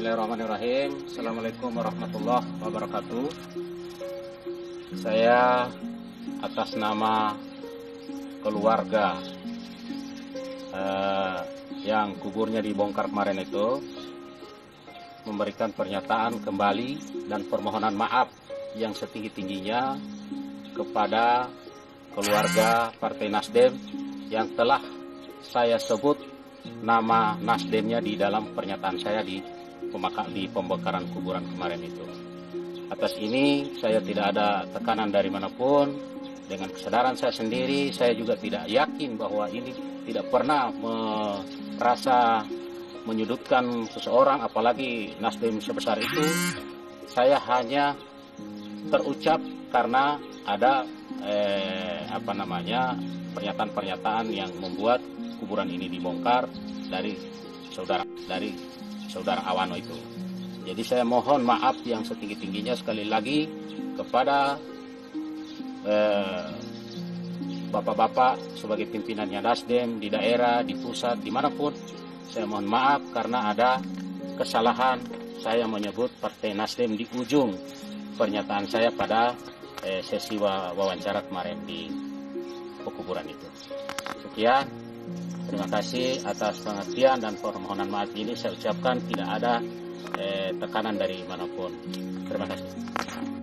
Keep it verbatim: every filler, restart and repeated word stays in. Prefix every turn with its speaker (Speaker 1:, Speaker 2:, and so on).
Speaker 1: Bismillahirrahmanirrahim. Assalamualaikum warahmatullahi wabarakatuh. Saya atas nama keluarga eh, yang kuburnya dibongkar kemarin itu memberikan pernyataan kembali dan permohonan maaf yang setinggi-tingginya kepada keluarga Partai Nasdem yang telah saya sebut nama Nasdemnya di dalam pernyataan saya di pemakam di pembongkaran kuburan kemarin itu. Atas ini saya tidak ada tekanan dari manapun. Dengan kesadaran saya sendiri, saya juga tidak yakin bahwa ini tidak pernah merasa menyudutkan seseorang, apalagi Nasdem sebesar itu. Saya hanya terucap karena ada eh, apa namanya pernyataan-pernyataan yang membuat kuburan ini dibongkar dari saudara dari saudara Awano itu. Jadi saya mohon maaf yang setinggi-tingginya sekali lagi kepada eh, bapak-bapak sebagai pimpinannya Nasdem di daerah, di pusat, dimanapun. Saya mohon maaf karena ada kesalahan saya menyebut Partai Nasdem di ujung pernyataan saya pada eh, sesi wawancara kemarin di pekuburan itu. Sekian. Terima kasih atas pengertian dan permohonan maaf ini saya ucapkan tidak ada eh, tekanan dari manapun. Terima kasih.